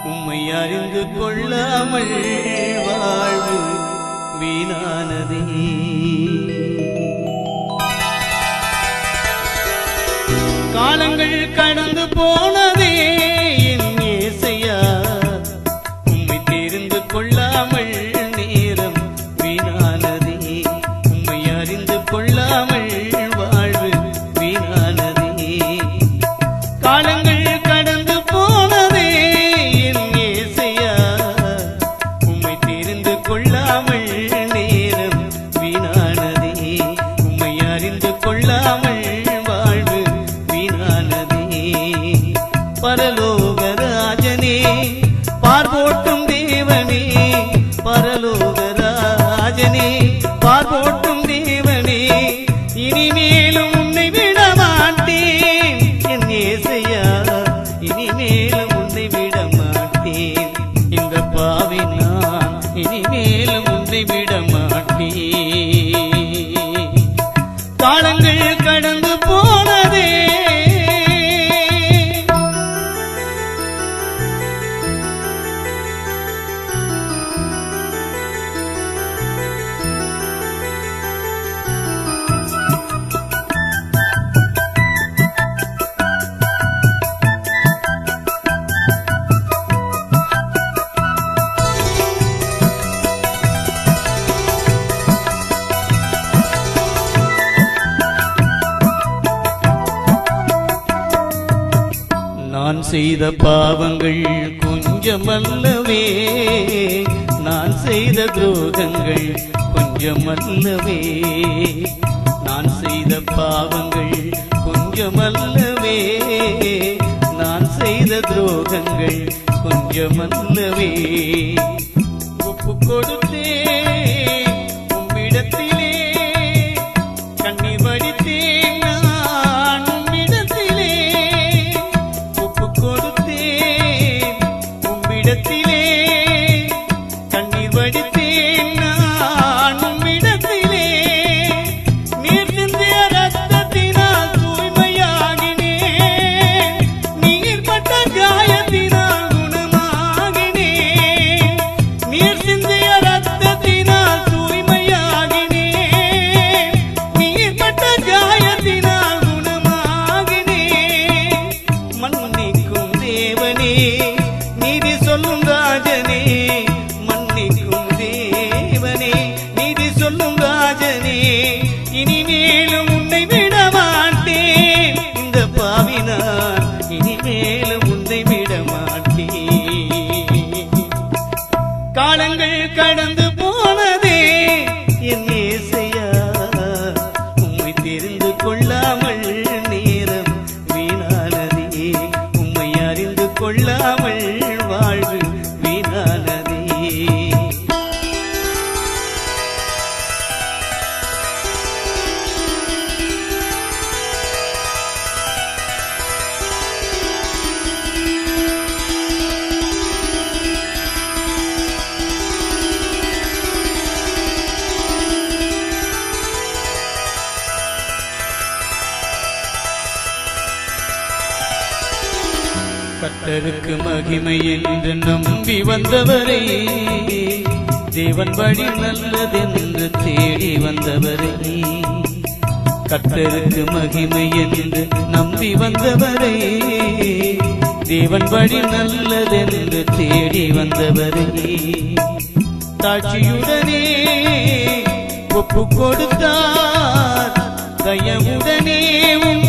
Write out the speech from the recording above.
உம்மை அறிந்து கொள்ளாமல் வாழ்வு வீணானதே. காலங்கள் கடந்து போனதே என் இயேசையா, உம்மை தெரிந்து கொள்ளாமல் நேரம் வீணானதே. உம்மை அறிந்து கொள்ளாமல் வாழ்வு வீணானதே. காலங்கள் கடந்து போனதே என் இயேசையா, உம்மை தெரிந்து கொள்ளாமல் நேரம் வீணானதே. உம்மை அறிந்து கொள்ளாமல் வாழ்வு வீணானதே. பரலோகராஜனே, பார்போட்டும் தேவனே, பரலோகராஜனே, பார்போட்டும் தேவனே, இனிமேலும் உன்னை விட மாட்டேன் என் இயேசையா, இனிமேலும் உன்னை விட மாட்டேன். இந்த பாவி நான் இனிமேலும் உன்னை விட மாட்டேன். காலங்கள் கடந்து போனதே. நான் செய்த பாவங்கள் கொஞ்சமல்லவே, நான் செய்த துரோகங்கள் கொஞ்சமல்லவே. நான் செய்த பாவங்கள் கொஞ்சமல்லவே, நான் செய்த துரோகங்கள் கொஞ்சமல்லவே. ஒப்பு கொடுத்தேன் உம்மிடத்திலே, கண்ணீர் வடித்தேன் நான் உம்மிடத்திலே. ஒப்பு கொடுத்தேன் உம்மிடத்திலே, கண்ணீர் வடித்தேன் நான் உம்மிடத்திலே. நீர் சிந்திய ரத்தத்தினால் தூய்மையாகினேன், நீர் பட்ட காயத்தினால் குணமாகினேன். நீர் சிந்திய ரத்தத்தினால் தூய்மையாகினேன், நீர் பட்ட காயத்தினால் குணமாகினேன். மன்னிக்கும் தேவனே, நீதி சொல்லும் ராஜனே, மன்னிக்கும் தேவனே, நீதி சொல்லும் ராஜனே, இனிமேலும் உன்னை விட மாட்டேன். இந்த பாவினான் இனிமேலும் உன்னை விட மாட்டேன். காலங்கள் கடந்து போனதே என் இயேசையா, உம்மை தெரிந்து கொள்ளாமல் நேரம் வீணானதே. உம்மை அறிந்து கொள்ளாமல் வாழ்வு வீணானதே. கர்த்தருக்கு மகிமை என்று நம்பி வந்தவரே, தேவன் வழி நல்லதென்று தேடி வந்தவரே. கர்த்தருக்கு மகிமை என்று நம்பி வந்தவரே, தேவன் வழி நல்லதென்று தேடி வந்தவரே. தாட்சியுடனே ஒப்பு கொடுத்தார், தயவுடனே